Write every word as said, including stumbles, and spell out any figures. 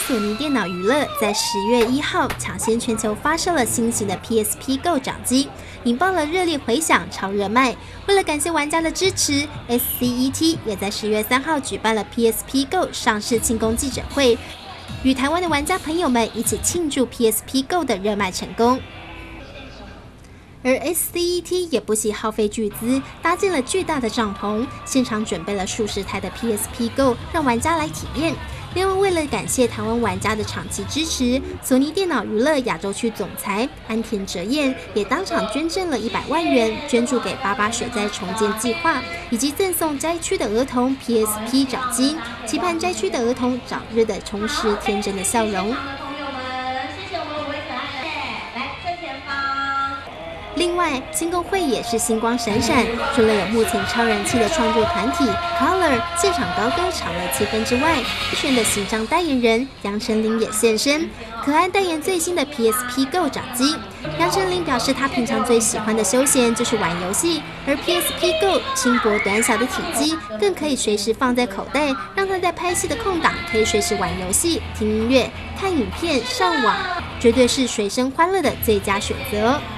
索尼电脑娱乐在十月一号抢先全球发售了新型的 P S P Go 掌机，引爆了热烈回响，超热卖。为了感谢玩家的支持 ，S C E T 也在十月三号举办了 P S P Go 上市庆功记者会，与台湾的玩家朋友们一起庆祝 P S P Go 的热卖成功。 而 S C E T 也不惜耗费巨资，搭建了巨大的帐篷，现场准备了数十台的 P S P Go， 让玩家来体验。另外，为了感谢台湾玩家的长期支持，索尼电脑娱乐亚洲区总裁安田哲彦也当场捐赠了一百万元，捐助给八八水灾重建计划，以及赠送灾区的儿童 P S P 掌机，期盼灾区的儿童早日的重拾天真的笑容。 另外，庆功会也是星光闪闪，除了有目前超人气的创作团体 Color 现场高歌炒热气氛之外，必选的形象代言人杨丞琳也现身，可爱代言最新的 P S P Go 掌机。杨丞琳表示，她平常最喜欢的休闲就是玩游戏，而 P S P Go 轻薄短小的体积，更可以随时放在口袋，让她在拍戏的空档可以随时玩游戏、听音乐、看影片、上网，绝对是随身欢乐的最佳选择。